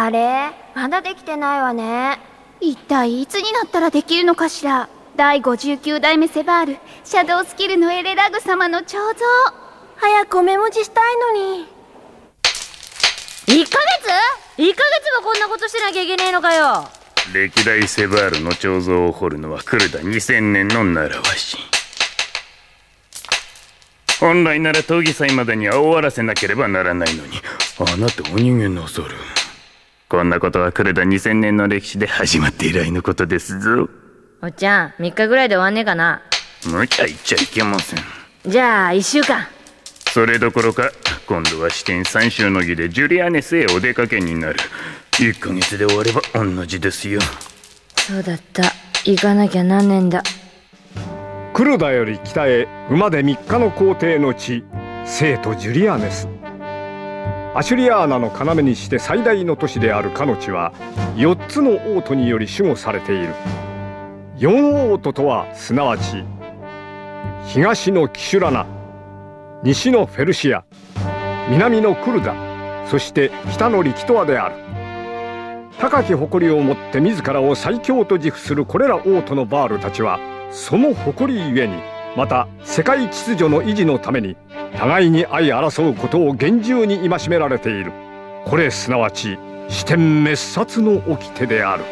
あれまだできてないわね。 一体いつになったらできるのかしら。第59代目セバール、シャドウスキルのエレラグ様の彫像。 早くメモ字したいのに。 1ヶ月もこんなことしなきゃいけねえのかよ。 歴代セバールの彫像を彫るのは来るだ2000年の習わし。本来なら闘技祭までには終わらせなければならないのに、あなたお逃げなさる。こんなことは来るだ2000年の歴史で始まって以来のことですぞ。 おっちゃん、3日ぐらいで終わんねえかな。 無茶言っちゃいけません。 じゃあ1週間。 それどころか今度は支店3週の儀でジュリアネスへお出かけになる。1ヶ月で終われば同じですよ。 そうだった、行かなきゃなんねんだ。 クルダより北へ馬で3日の行程の地、聖都ジュリアネス。アシュリアーナの要にして最大の都市であるカノチは4つの王都により守護されている。4王都とはすなわち東のキシュラナ、西のフェルシア、南のクルダ、そして北のリキトアである。高き誇りをもって自らを最強と自負するこれら王都のバールたちは、その誇りゆえにまた世界秩序の維持のために互いに相争うことを厳重に戒められている。これすなわち支店滅殺の掟である。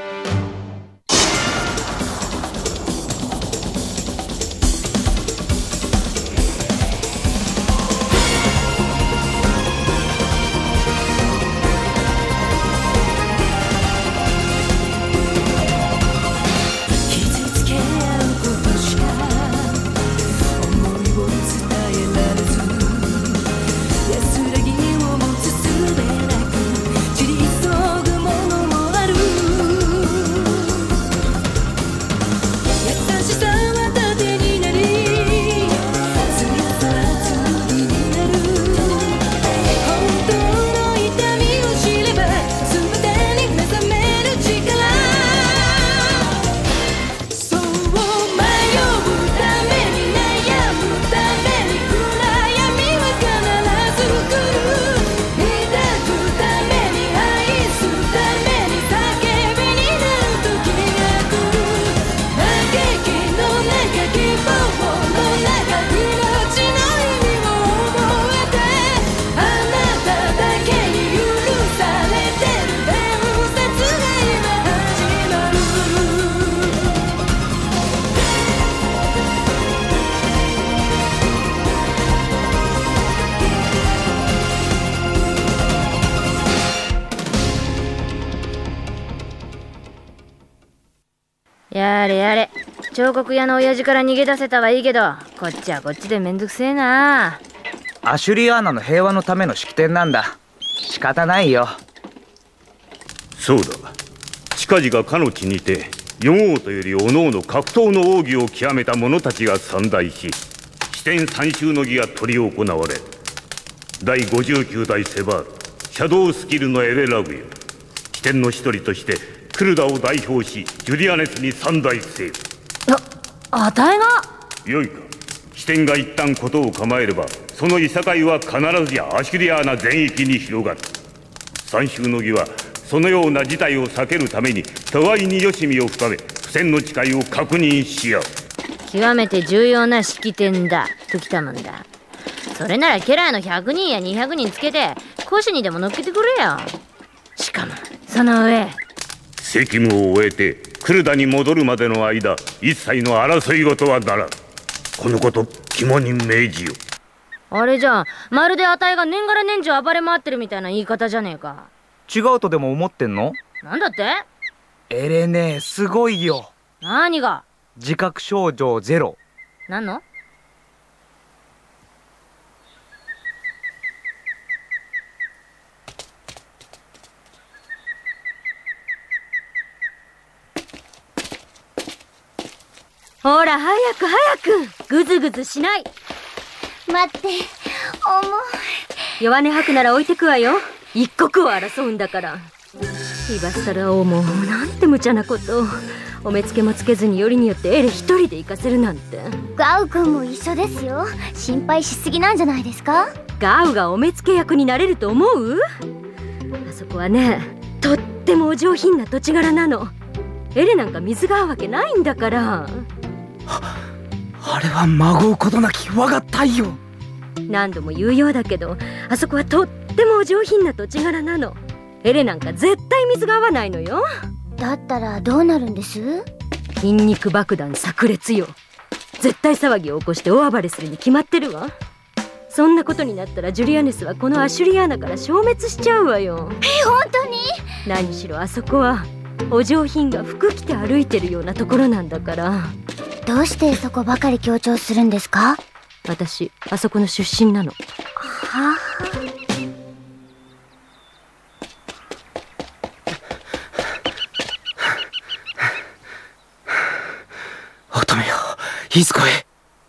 やれやれ、彫刻屋の親父から逃げ出せたはいいけど、こっちはこっちでめんどくせえな。 アシュリアーナの平和のための式典なんだ。仕方ないよ。 そうだ、近々かの地にて4王とよりおのおの格闘の奥義を極めた者たちが参大し、支店3週の儀が執り行われ、第59代セバールシャドウスキルのエレラグよ、支店の一人としてクルダを代表しジュリアネスに参大せよ。 あたいが。 よいか、支店が一旦事を構えれば、そのいさかいは必ずやアシュリアーナ全域に広がる。三州の儀はそのような事態を避けるために互いによしみを深め、不戦の誓いを確認し合う。 極めて重要な式典だときたもんだ。それなら家来の100人や200人つけて講師にでも乗っけてくれよ。しかもその上、 責務を終えてクルダに戻るまでの間、一切の争い事はならん。このこと肝に銘じよ。 あれじゃん、まるであたいが年がら年中暴れ回ってるみたいな言い方じゃねえか。 違うとでも思ってんの？ なんだって？ エレネー、すごいよ。 何が？ 自覚症状ゼロ。 何の？ほら早く早く、ぐずぐずしない。 待って、重い。 弱音吐くなら置いてくわよ。一刻を争うんだから。今さらもうなんて無茶なことを。お目付けもつけずによりによってエレ一人で行かせるなんて。 ガウ君も一緒ですよ。心配しすぎなんじゃないですか？ ガウがお目付け役になれると思う？あそこはね、 とってもお上品な土地柄なの。エレなんか水が合うわけないんだから。 あれはまごうことなき我が太陽。 何度も言うようだけど、あそこはとってもお上品な土地柄なの。エレなんか絶対水が合わないのよ。 だったらどうなるんです？ ニンニク爆弾炸裂よ。絶対騒ぎを起こして大暴れするに決まってるわ。そんなことになったらジュリアネスはこのアシュリアーナから消滅しちゃうわよ。 本当に？ 何しろあそこはお上品が服着て歩いてるようなところなんだから。 どうしてそこばかり強調するんですか？ 私あそこの出身なの。 は乙女よ、いずこへ。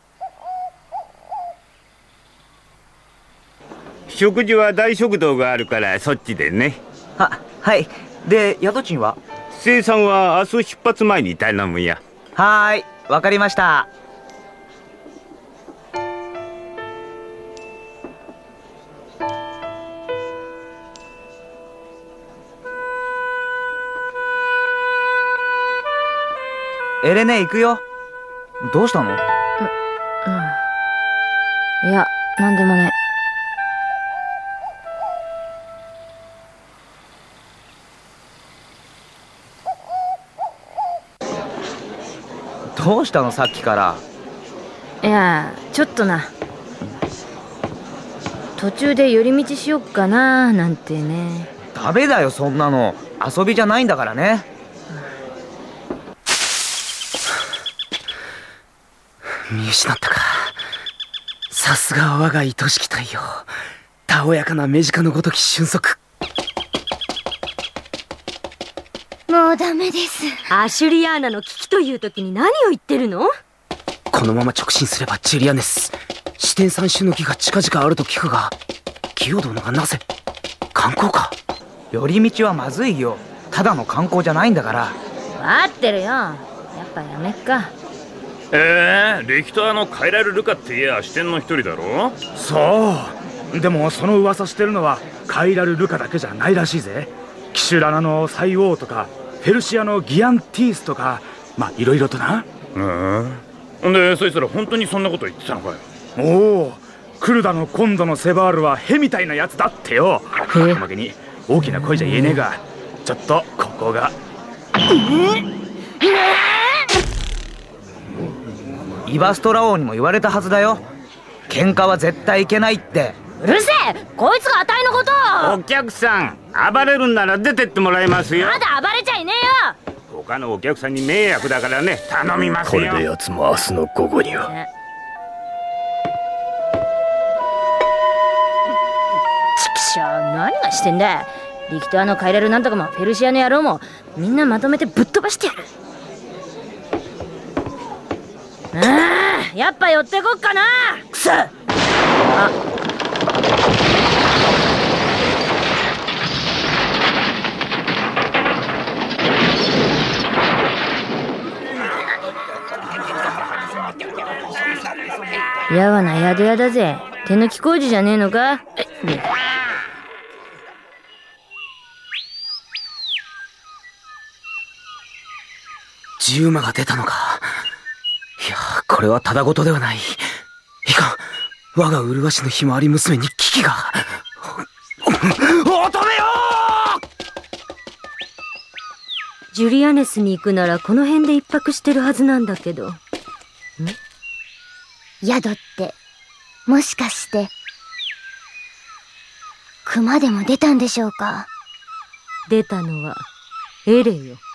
食事は大食堂があるからそっちでね。 はい。で、宿賃は？ 生産は明日出発前に頼むや。 はーい、わかりました。エレネ行くよ。どうしたの？ いや、なんでもね。 どうしたのさっきから。 いや、ちょっとな。途中で寄り道しよっかななんてね。 ダメだよそんなの。遊びじゃないんだからね。見失ったか。さすが我が愛しき太陽。たおやかな目近のごとき俊足。 もうダメです。 アシュリアーナの危機という時に何を言ってるの？ このまま直進すればジュリアネス、四天三種の儀が近々あると聞くが、キヨ殿がなぜ？観光か？寄り道はまずいよ。ただの観光じゃないんだから。 待ってるよ。やっぱやめっか。 レキターのカイラル・ルカって言えば支店の一人だろ。 そうでもその噂してるのはカイラル・ルカだけじゃないらしいぜ。キシュラナのサイオーとかフェルシアのギアンティースとか、まあいろいろとな。 でそいつら本当にそんなこと言ってたのかよ。 おお、クルダの今度のセバールはヘみたいなやつだってよ。おまけに大きな声じゃ言えねえが、ちょっとここがイバストラ王にも言われたはずだよ。喧嘩は絶対いけないって。 うるせえ、こいつがあたいのことを。 お客さん、暴れるんなら出てってもらいますよ。 まだ暴れちゃいねえよ。 他のお客さんに迷惑だからね、頼みますよ。 これで奴も明日の午後には。 ちくしょう、何がしてんだ。リキターのカイラルなんとかもフェルシアの野郎もみんなまとめてぶっ飛ばしてやる。やっぱ寄ってこっかな。くそ。やわな宿屋だぜ。手抜き工事じゃねえのか。 10馬が出たのか。いや、これはただごとではない。いかん、我が麗しのひまわり娘に危機が。乙女よ。 ジュリアネスに行くならこの辺で一泊してるはずなんだけど。 宿ってもしかして熊でも出たんでしょうか？ 出たのはエレよ。